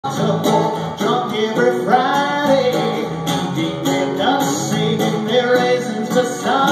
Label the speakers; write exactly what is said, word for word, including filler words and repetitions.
Speaker 1: Drunk every Friday, deep in us saving their raisins beside.